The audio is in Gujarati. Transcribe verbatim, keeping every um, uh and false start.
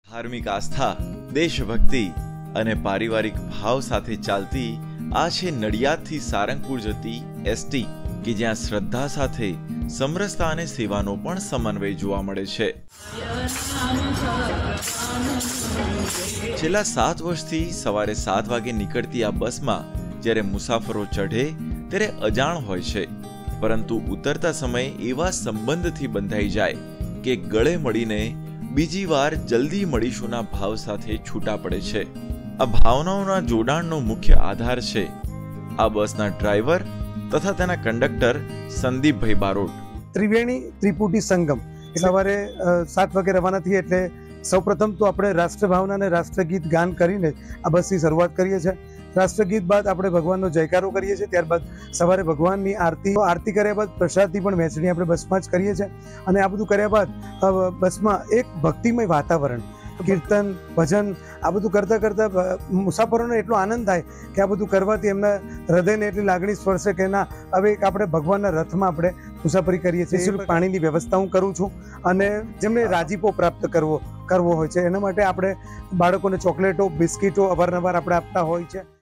ધાર્મિક આસ્થા, દેશભક્તિ અને પારિવારિક ભાવ સાથે ચાલતી આ છે નડિયાદથી સારંગપુર જતી એસટી કે જ્યાં શ્રદ્ધા સાથે સમરસતા અને સેવાનો પણ સમન્વય જોવા મળે છે। છેલ્લા સાત વર્ષથી સવારે સાત વાગે નીકળતી આ બસમાં જ્યારે મુસાફરો ચઢે ત્યારે અજાણ હોય છે, પરંતુ ઉતરતા સમયે એવા સંબંધથી બંધાઈ જાય કે ગળે મળીને બીજી વાર જલ્દી મળીશુંના ભાવ સાથે છૂટા પડે છે। આ ભાવનાઓના જોડાણનો મુખ્ય આધાર છે આ બસના ડ્રાઈવર તથા તેના કંડક્ટર સંદીપભાઈ બારોટ। ત્રિવેણી ત્રિપુટી સંગમ સવારે સાત વાગે રવાના થઈએ એટલે સૌપ્રથમ તો આપણે રાષ્ટ્રભાવના અને રાષ્ટ્રગીત ગાન કરીને આ બસની શરૂઆત કરીએ છીએ। રાષ્ટ્રગીત બાદ આપણે ભગવાનનો જયકારો કરીએ છીએ, ત્યારબાદ સવારે ભગવાનની આરતી આરતી કર્યા બાદ પ્રસાદની પણ વહેંચણી આપણે બસમાં જ કરીએ છીએ। અને આ બધું કર્યા બાદ બસમાં એક ભક્તિમય વાતાવરણ, કીર્તન, ભજન આ બધું કરતાં કરતાં મુસાફરોને એટલો આનંદ થાય કે આ બધું કરવાથી એમના હૃદયને એટલી લાગણી સ્પર્શે કે ના હવે એક આપણે ભગવાનના રથમાં આપણે મુસાફરી કરીએ છીએ। પાણીની વ્યવસ્થા હું કરું છું અને જેમને રાજીપો પ્રાપ્ત કરવો કરવો હોય છે એના માટે આપણે બાળકોને ચોકલેટો, બિસ્કીટો અવારનવાર આપણે આપતા હોય છે।